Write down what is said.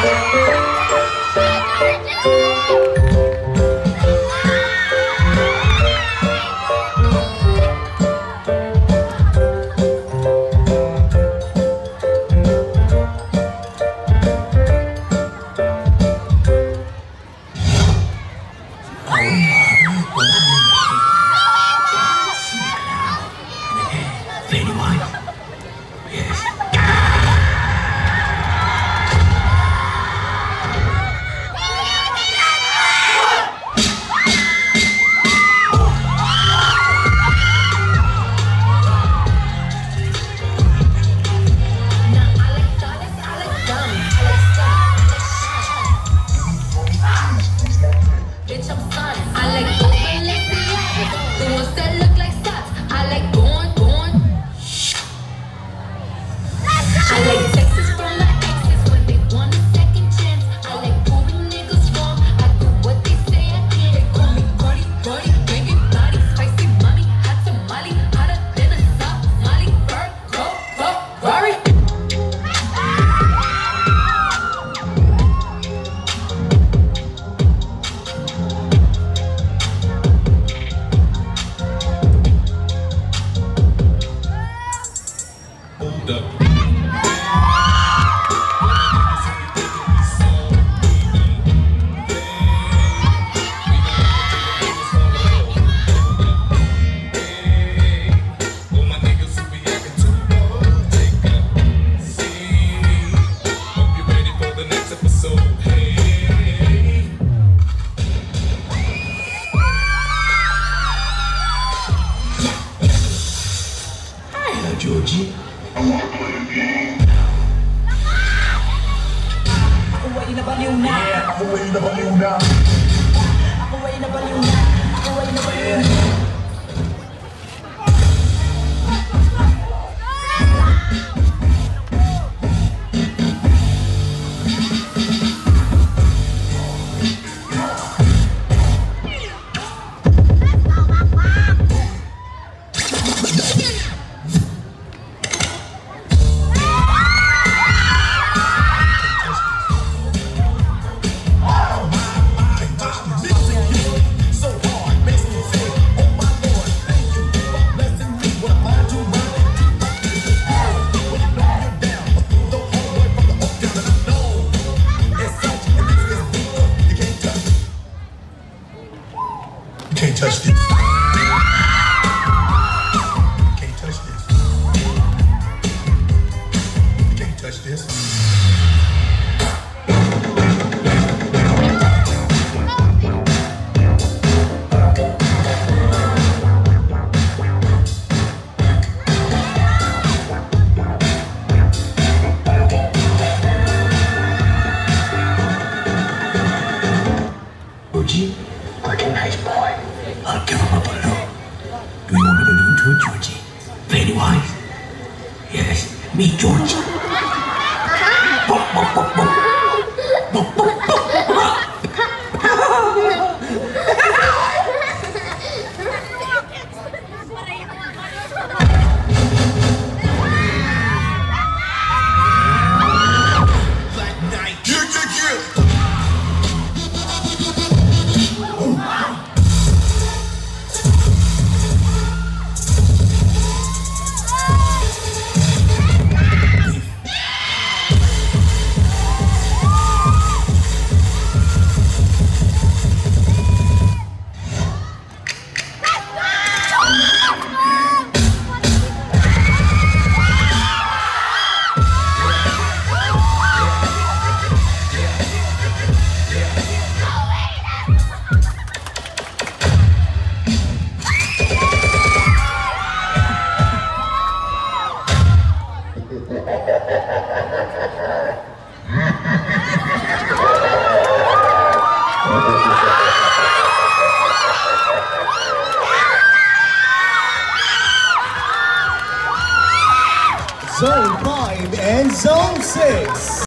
Georgie. I want to play a game. Ako ay nabaliw na. Yeah, ako ay nabaliw na. Ako ay nabaliw na. Ako ay nabaliw na. Can't touch this. Can't touch this. Can't touch this. Georgie, like a nice boy. I'll give him a balloon. Do you want a balloon too, Georgie? Very wise. Yes, me, Georgie. Bop, bop, bop, bop. Bop, bop, bop. Zone 5 and Zone 6.